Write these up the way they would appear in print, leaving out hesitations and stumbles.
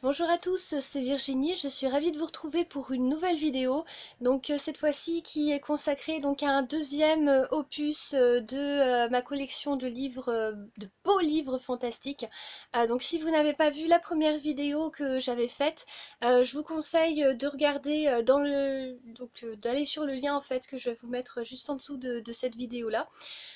Bonjour à tous, c'est Virginie, je suis ravie de vous retrouver pour une nouvelle vidéo, donc cette fois-ci qui est consacrée donc à un deuxième opus de ma collection de livres, de beaux livres fantastiques. Donc si vous n'avez pas vu la première vidéo que j'avais faite, je vous conseille de regarder d'aller sur le lien en fait que je vais vous mettre juste en dessous de cette vidéo là.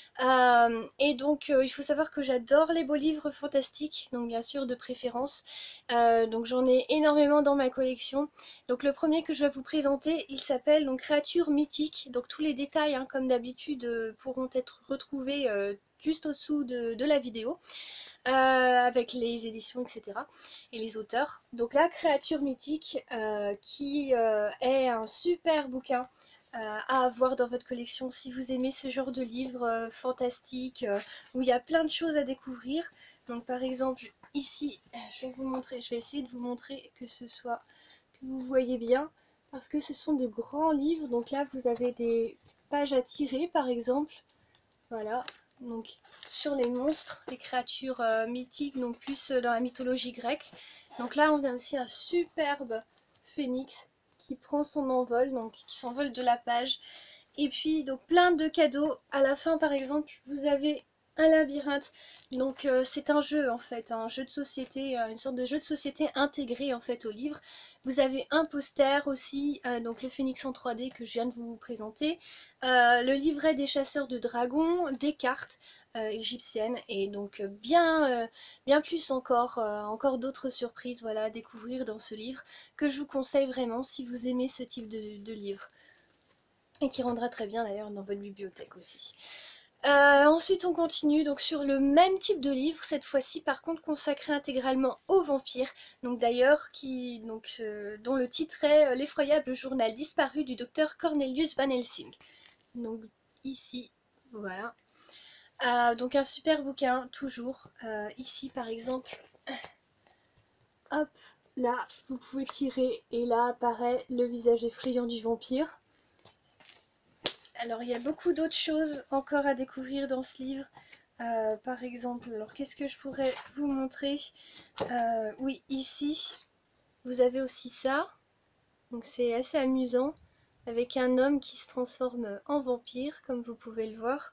Il faut savoir que j'adore les beaux livres fantastiques, donc bien sûr de préférence. Donc j'en ai énormément dans ma collection. Donc le premier que je vais vous présenter, il s'appelle donc Créatures mythiques. Donc tous les détails, hein, comme d'habitude, pourront être retrouvés juste au-dessous de la vidéo, avec les éditions, etc. et les auteurs. Donc là, Créatures mythiques, qui est un super bouquin à avoir dans votre collection si vous aimez ce genre de livres fantastiques où il y a plein de choses à découvrir. Donc par exemple ici, je vais vous montrer, je vais essayer de vous montrer que vous voyez bien, parce que ce sont de grands livres. Donc là vous avez des pages à tirer par exemple, voilà. Donc sur les monstres, les créatures mythiques, donc plus dans la mythologie grecque. Donc là on a aussi un superbe phénix qui prend son envol, donc qui s'envole de la page. Et puis donc plein de cadeaux. À la fin par exemple vous avez un labyrinthe. Donc c'est un jeu en fait, un jeu de société, une sorte de jeu de société intégré en fait au livre. Vous avez un poster aussi, donc le phénix en 3D que je viens de vous présenter, le livret des chasseurs de dragons, des cartes égyptiennes et donc bien plus encore, encore d'autres surprises voilà, à découvrir dans ce livre que je vous conseille vraiment si vous aimez ce type de livre. Et qui rendra très bien d'ailleurs dans votre bibliothèque aussi. Ensuite on continue donc sur le même type de livre, cette fois-ci par contre consacré intégralement aux vampires, donc d'ailleurs dont le titre est L'effroyable journal disparu du docteur Cornelius Van Helsing. Donc ici, voilà. Donc un super bouquin, toujours. Ici par exemple, hop, là vous pouvez tirer et là apparaît le visage effrayant du vampire. Alors il y a beaucoup d'autres choses encore à découvrir dans ce livre. Par exemple, alors qu'est-ce que je pourrais vous montrer? Oui, ici, vous avez aussi ça. Donc c'est assez amusant, avec un homme qui se transforme en vampire, comme vous pouvez le voir.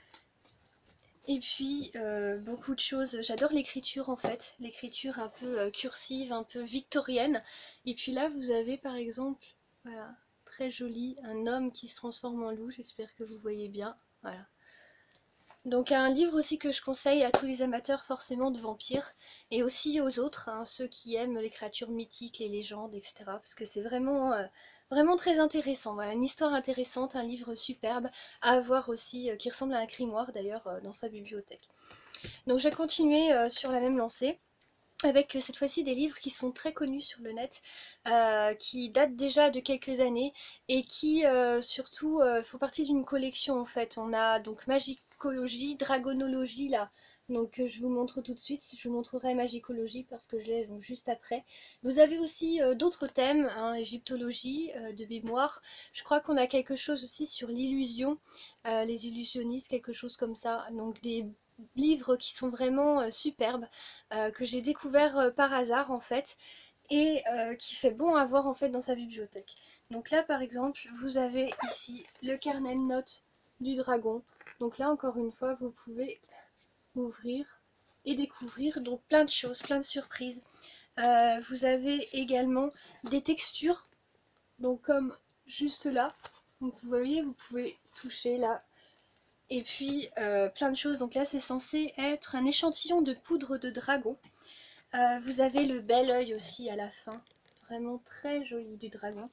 Et puis, beaucoup de choses. J'adore l'écriture en fait, l'écriture un peu cursive, un peu victorienne. Et puis là, vous avez par exemple, voilà, très joli, un homme qui se transforme en loup, j'espère que vous voyez bien. Voilà. Donc un livre aussi que je conseille à tous les amateurs forcément de vampires, et aussi aux autres, hein, ceux qui aiment les créatures mythiques, les légendes, etc. Parce que c'est vraiment très intéressant. Voilà, une histoire intéressante, un livre superbe à avoir aussi, qui ressemble à un grimoire d'ailleurs dans sa bibliothèque. Donc je vais continuer sur la même lancée, avec cette fois-ci des livres qui sont très connus sur le net, qui datent déjà de quelques années et qui surtout font partie d'une collection en fait. On a donc Magicologie, Dragonologie là, donc je vous montre tout de suite, je vous montrerai Magicologie parce que je l'ai donc juste après. Vous avez aussi d'autres thèmes, hein, Égyptologie de mémoire, je crois qu'on a quelque chose aussi sur l'illusion, les illusionnistes, quelque chose comme ça, donc des livres qui sont vraiment superbes, que j'ai découvert par hasard en fait, et qui fait bon à voir en fait dans sa bibliothèque. Donc là par exemple vous avez ici le carnet de notes du dragon. Donc là encore une fois vous pouvez ouvrir et découvrir donc plein de choses, plein de surprises. Vous avez également des textures, donc comme juste là, donc vous voyez, vous pouvez toucher là. Et puis plein de choses, donc là c'est censé être un échantillon de poudre de dragon. Vous avez le bel œil aussi à la fin, vraiment très joli du dragon.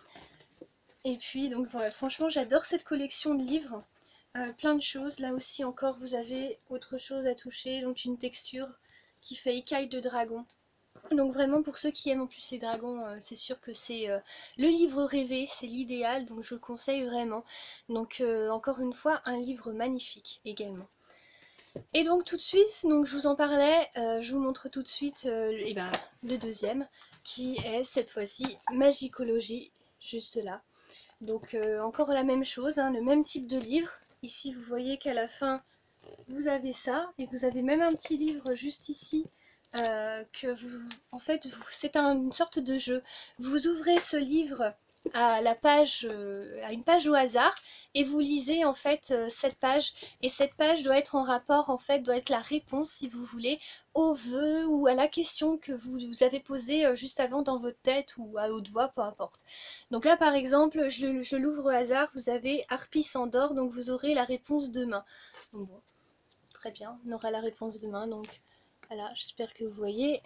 Et puis donc voilà, franchement j'adore cette collection de livres, plein de choses. Là aussi encore vous avez autre chose à toucher, donc une texture qui fait écaille de dragon. Donc vraiment pour ceux qui aiment en plus les dragons, c'est sûr que c'est le livre rêvé, c'est l'idéal, donc je le conseille vraiment. Donc encore une fois un livre magnifique également. Et donc tout de suite, donc je vous en parlais, je vous montre tout de suite le deuxième, qui est cette fois-ci Magicologie, juste là. Donc encore la même chose, hein, le même type de livre. Ici vous voyez qu'à la fin vous avez ça, et vous avez même un petit livre juste ici en fait, c'est une sorte de jeu. Vous ouvrez ce livre à la page, à une page au hasard, et vous lisez en fait cette page. Et cette page doit être en rapport, en fait, doit être la réponse, si vous voulez, au vœu ou à la question que vous avez posée juste avant dans votre tête ou à haute voix, peu importe. Donc là, par exemple, je l'ouvre au hasard. Vous avez Harpie s'endort, donc vous aurez la réponse demain. Donc bon, très bien, on aura la réponse demain. Donc voilà, j'espère que vous voyez.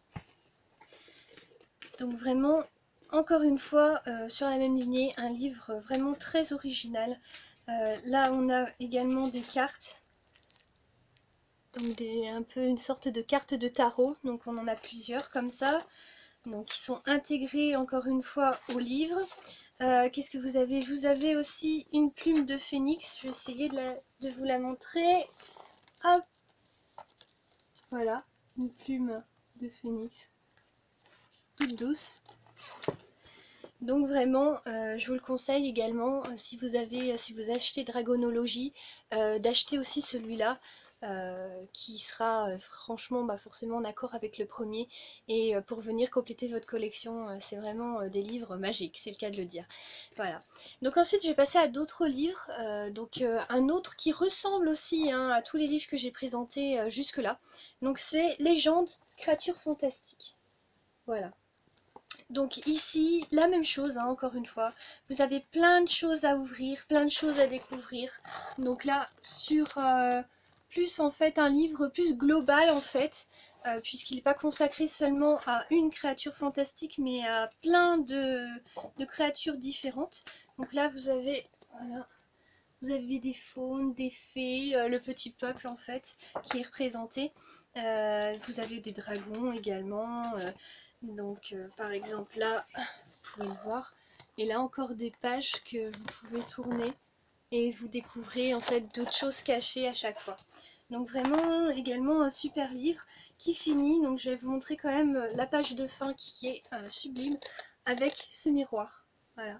Donc vraiment, encore une fois, sur la même lignée, un livre vraiment très original. Là, on a également des cartes, donc un peu une sorte de carte de tarot. Donc on en a plusieurs comme ça, donc qui sont intégrées encore une fois au livre. Qu'est-ce que vous avez? Vous avez aussi une plume de phénix. Je vais essayer de vous la montrer. Hop, voilà, une plume de phénix, toute douce. Donc vraiment, je vous le conseille également, si vous achetez Dragonologie, d'acheter aussi celui-là, qui sera franchement forcément en accord avec le premier. Et pour venir compléter votre collection, c'est vraiment des livres magiques, c'est le cas de le dire. Voilà. Donc ensuite, je vais passer à d'autres livres. Un autre qui ressemble aussi à tous les livres que j'ai présentés jusque-là. Donc c'est Légendes, créatures fantastiques. Voilà. Donc ici, la même chose, encore une fois. Vous avez plein de choses à ouvrir, plein de choses à découvrir. Donc là, sur plus en fait un livre plus global en fait, puisqu'il n'est pas consacré seulement à une créature fantastique, mais à plein de créatures différentes. Donc là, vous avez, voilà, vous avez des faunes, des fées, le petit peuple en fait, qui est représenté. Vous avez des dragons également. Donc par exemple là, vous pouvez le voir. Et là encore des pages que vous pouvez tourner et vous découvrez en fait d'autres choses cachées à chaque fois. Donc vraiment également un super livre qui finit. Donc je vais vous montrer quand même la page de fin qui est sublime avec ce miroir. Voilà.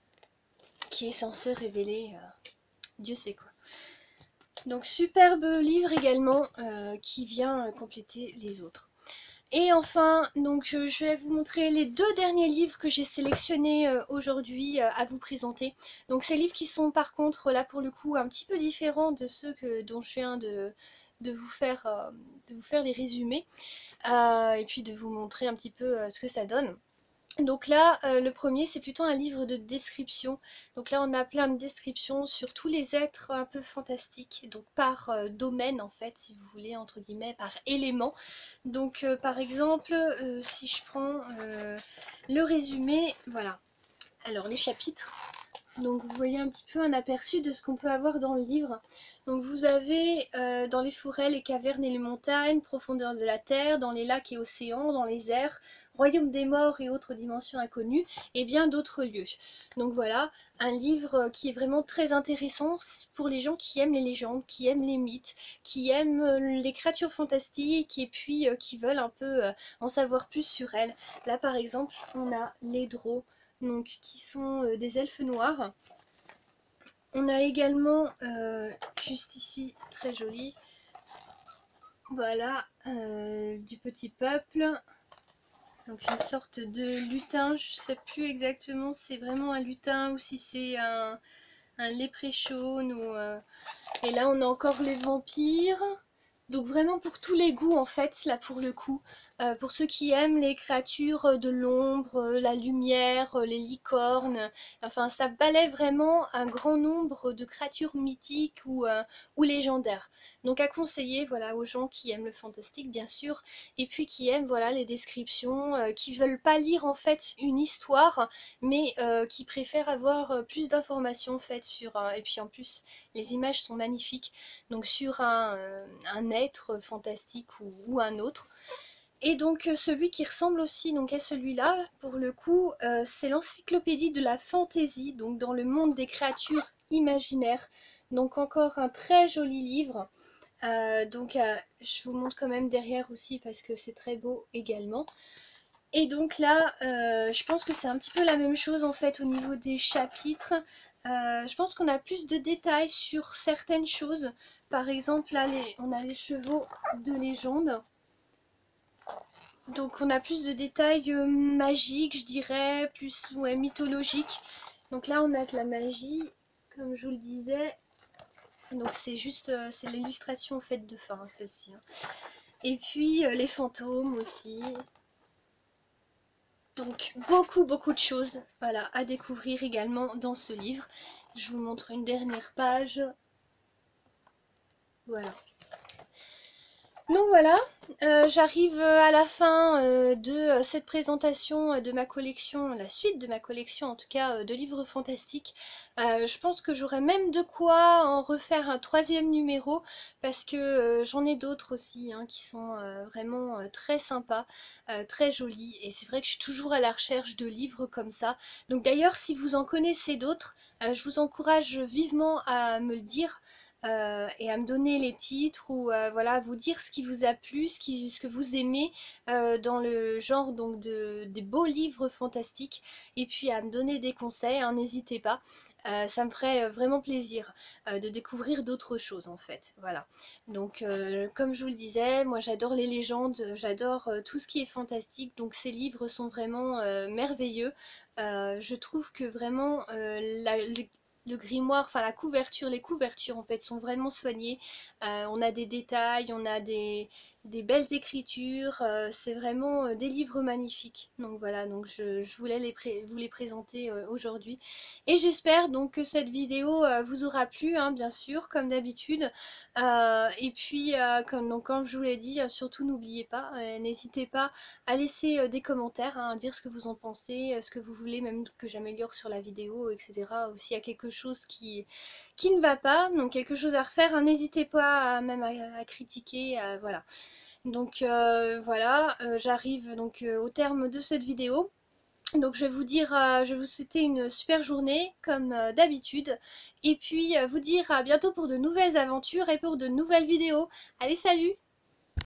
Qui est censé révéler Dieu sait quoi. Donc superbe livre également qui vient compléter les autres. Et enfin, donc je vais vous montrer les deux derniers livres que j'ai sélectionnés aujourd'hui à vous présenter. Donc ces livres qui sont par contre là pour le coup un petit peu différents de ceux dont je viens de vous faire les résumés et puis de vous montrer un petit peu ce que ça donne. Donc là, le premier, c'est plutôt un livre de description. Donc là, on a plein de descriptions sur tous les êtres un peu fantastiques, donc par domaine en fait, si vous voulez, entre guillemets, par élément. Donc par exemple, si je prends le résumé, voilà. Alors les chapitres, donc vous voyez un petit peu un aperçu de ce qu'on peut avoir dans le livre. Donc vous avez dans les forêts, les cavernes et les montagnes, profondeur de la terre, dans les lacs et océans, dans les airs, royaume des morts et autres dimensions inconnues, et bien d'autres lieux. Donc voilà, un livre qui est vraiment très intéressant pour les gens qui aiment les légendes, qui aiment les mythes, qui aiment les créatures fantastiques et puis qui veulent un peu en savoir plus sur elles. Là par exemple, on a les drôs, donc qui sont des elfes noirs. On a également, juste ici, très joli, voilà, du petit peuple. Donc une sorte de lutin, je ne sais plus exactement si c'est vraiment un lutin ou si c'est un léprechaune. Et là on a encore les vampires. Donc vraiment pour tous les goûts en fait, là pour le coup. Pour ceux qui aiment les créatures de l'ombre, la lumière, les licornes, enfin ça balaie vraiment un grand nombre de créatures mythiques ou légendaires. Donc à conseiller voilà, aux gens qui aiment le fantastique bien sûr, et puis qui aiment voilà, les descriptions, qui veulent pas lire en fait une histoire, mais qui préfèrent avoir plus d'informations en fait sur... et puis en plus les images sont magnifiques, donc sur un être fantastique ou un autre. Et donc celui qui ressemble aussi donc à celui-là, pour le coup, c'est l'encyclopédie de la fantaisie, donc dans le monde des créatures imaginaires. Donc encore un très joli livre. Je vous montre quand même derrière aussi parce que c'est très beau également. Et donc là, je pense que c'est un petit peu la même chose en fait au niveau des chapitres. Je pense qu'on a plus de détails sur certaines choses. Par exemple, là, on a les chevaux de légende. Donc on a plus de détails magiques, je dirais, plus ouais, mythologiques. Donc là on a de la magie, comme je vous le disais. Donc c'est juste, c'est l'illustration en fait de fin, celle-ci. Hein. Et puis les fantômes aussi. Donc beaucoup de choses, voilà, à découvrir également dans ce livre. Je vous montre une dernière page. Voilà. Donc voilà, j'arrive à la fin de cette présentation de ma collection, la suite de ma collection en tout cas de livres fantastiques. Je pense que j'aurai même de quoi en refaire un troisième numéro parce que j'en ai d'autres aussi hein, qui sont vraiment très sympas, très jolis et c'est vrai que je suis toujours à la recherche de livres comme ça. Donc d'ailleurs si vous en connaissez d'autres, je vous encourage vivement à me le dire et à me donner les titres ou voilà, vous dire ce qui vous a plu, ce que vous aimez dans le genre donc des beaux livres fantastiques et puis à me donner des conseils, hein, n'hésitez pas, ça me ferait vraiment plaisir de découvrir d'autres choses en fait, voilà. Donc comme je vous le disais, moi j'adore les légendes, j'adore tout ce qui est fantastique, donc ces livres sont vraiment merveilleux. Je trouve que vraiment le grimoire, enfin la couverture, les couvertures en fait sont vraiment soignées. On a des détails, on a des belles écritures, c'est vraiment des livres magnifiques. Donc voilà, donc je voulais vous les présenter aujourd'hui. Et j'espère donc que cette vidéo vous aura plu, hein, bien sûr, comme d'habitude. Et puis, comme je vous l'ai dit, surtout n'oubliez pas, n'hésitez pas à laisser des commentaires, hein, à dire ce que vous en pensez, ce que vous voulez même que j'améliore sur la vidéo, etc. Ou s'il y a quelque chose qui ne va pas, donc quelque chose à refaire, hein, n'hésitez pas même à critiquer, voilà. Donc voilà, j'arrive donc au terme de cette vidéo. Donc je vais vous dire, je vais vous souhaiter une super journée comme d'habitude. Et puis vous dire à bientôt pour de nouvelles aventures et pour de nouvelles vidéos. Allez, salut!